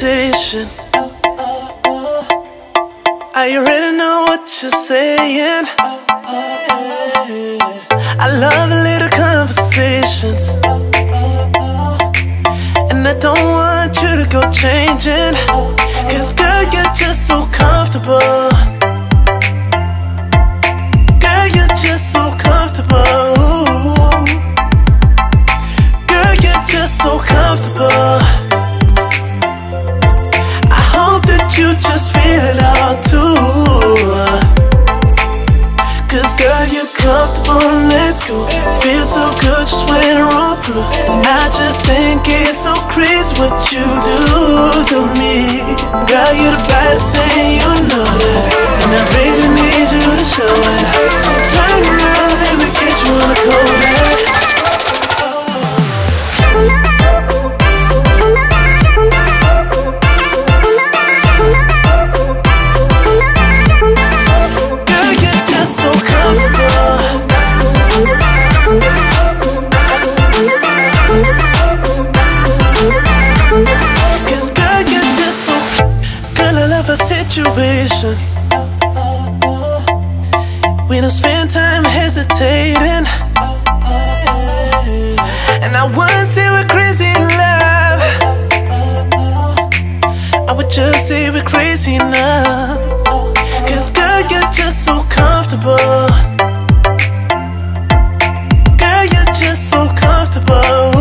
hesitation. I already know what you're saying. I love a little conversations, and I don't want you to go changing, 'cause girl, you're just so comfortable. Girl, you're just so comfortable. Girl, you're just so comfortable. I hope that you just feel it all too, 'cause girl, you're comfortable, let's go. Feels so good just when I roll through. And I just think it's so crazy what you do to me. Girl, you're the baddest thing, you know that, and I really need you to show it. So turn around, let me get you on the Kodak. Situation. We don't spend time hesitating, and I wouldn't say we're crazy in love, I would just say we're crazy enough. 'Cause girl, you're just so comfortable. Girl, you're just so comfortable.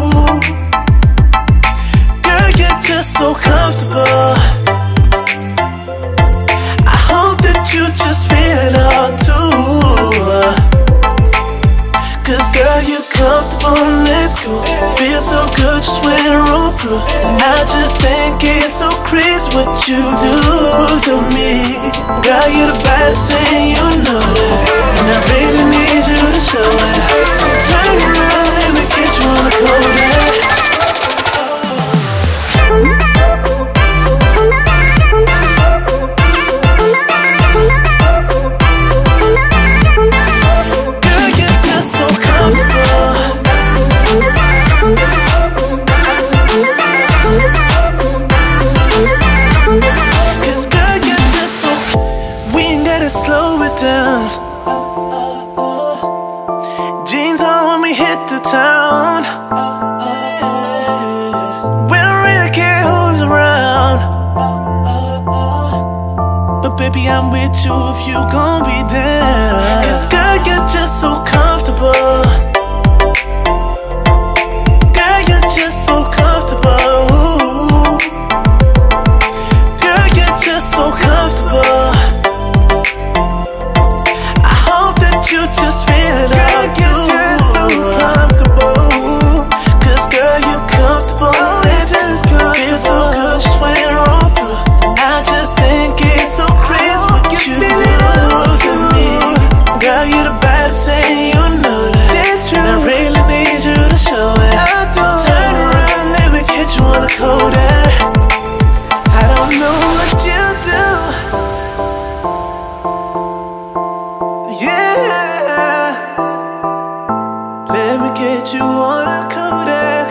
Girl, you're just so comfortable. You just feel it all too, 'cause girl, you're comfortable, let's go. Feels so good just when I roll through. And I just think it's so crazy what you do to me. Girl, you're the baddest thing, you know that, and I really need you to show it. So turn around, let me get you on the Kodak. Slow it down. Jeans on when we hit the town. We don't really care who's around, but baby, I'm with you if you gon' be down. 'Cause girl, you're just so comfortable. Girl, you're just so comfortable. Girl, you're just so comfortable. You just feel it all too. You're just so comfortable. 'Cause girl, you're comfortable. It just feels so good just when I roll through. I just think it's so crazy what you do to me. Girl, you're the baddest thing, you know that. It's true. And I really need you to show it. So turn around, let me get you on the Kodak. I don't know what you do. Let me get you on a Kodak.